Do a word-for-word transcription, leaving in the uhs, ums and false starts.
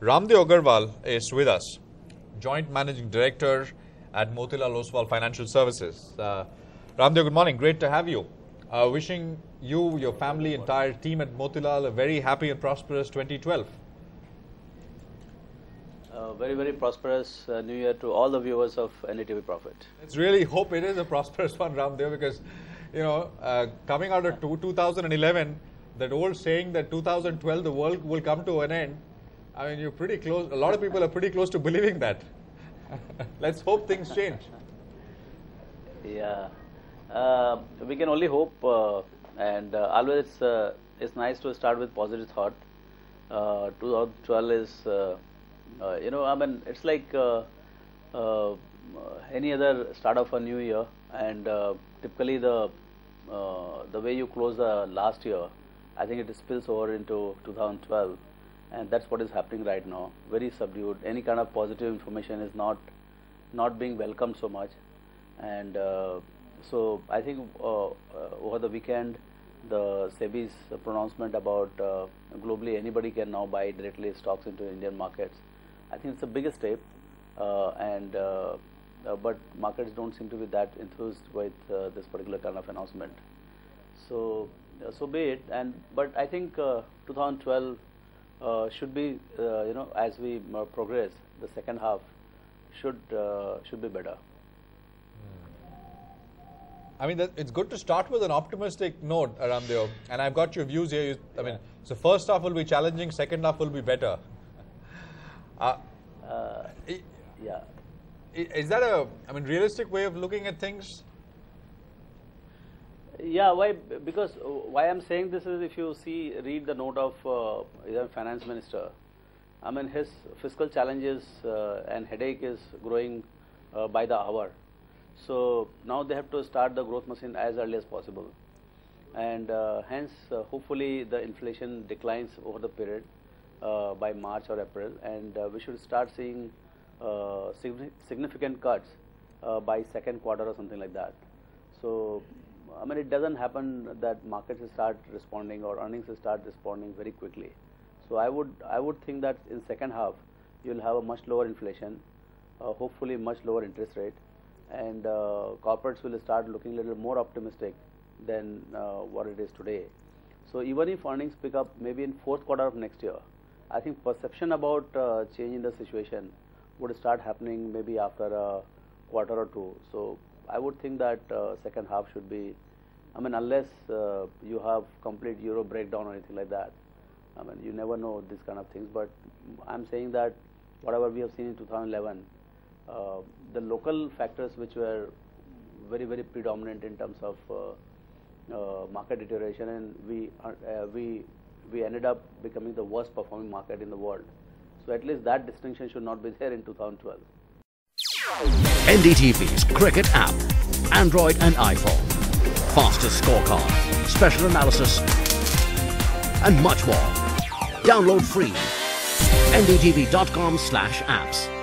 Ramdev Agarwal is with us, Joint Managing Director at Motilal Oswal Financial Services. Uh, Ramdev, good morning. Great to have you. Uh, wishing you, your family, entire team at Motilal a very happy and prosperous twenty twelve. Uh, very, very prosperous uh, New Year to all the viewers of N D T V Profit. Let's really hope it is a prosperous one, Ramdev, because, you know, uh, coming out of two thousand eleven, that old saying that two thousand twelve the world will come to an end, I mean, you're pretty close. A lot of people are pretty close to believing that. Let's hope things change. Yeah, uh, we can only hope, uh, and uh, always it's, uh, it's nice to start with positive thought. Uh, two thousand twelve is, uh, uh, you know, I mean, it's like uh, uh, any other start of a new year, and uh, typically the uh, the way you close the last year, I think it spills over into two thousand twelve. And that's what is happening right now. Very subdued. Any kind of positive information is not not being welcomed so much. And uh, so I think uh, uh, over the weekend, the SEBI's pronouncement about uh, globally anybody can now buy directly stocks into Indian markets. I think it's the biggest step. Uh, and uh, uh, but markets don't seem to be that enthused with uh, this particular kind of announcement. So uh, so be it. And but I think uh, two thousand twelve. Uh, should be, uh, you know, as we uh, progress, the second half should uh, should be better. I mean, it's good to start with an optimistic note, Ramdev, and I've got your views here. You, I mean, so first half will be challenging, second half will be better. uh, uh, yeah. Is that a, I mean, realistic way of looking at things? Yeah, why? Because why I'm saying this is, if you see, read the note of uh, the finance minister. I mean, his fiscal challenges uh, and headache is growing uh, by the hour. So now they have to start the growth machine as early as possible, and uh, hence, uh, hopefully, the inflation declines over the period uh, by March or April, and uh, we should start seeing uh, significant cuts uh, by second quarter or something like that. So, I mean, it doesn't happen that markets start responding or earnings start responding very quickly. So I would I would think that in second half you'll have a much lower inflation, uh, hopefully much lower interest rate, and uh, corporates will start looking a little more optimistic than uh, what it is today. So even if earnings pick up maybe in fourth quarter of next year, I think perception about uh, change in the situation would start happening maybe after a quarter or two. So I would think that uh, second half should be, I mean, unless uh, you have complete euro breakdown or anything like that. I mean, you never know these kind of things. But I'm saying that whatever we have seen in two thousand eleven, uh, the local factors which were very, very predominant in terms of uh, uh, market deterioration, and we uh, we we ended up becoming the worst performing market in the world. So at least that distinction should not be there in two thousand twelve. N D T V's cricket app, Android and iPhone, fastest scorecard, special analysis, and much more. Download free. N D T V dot com slash apps.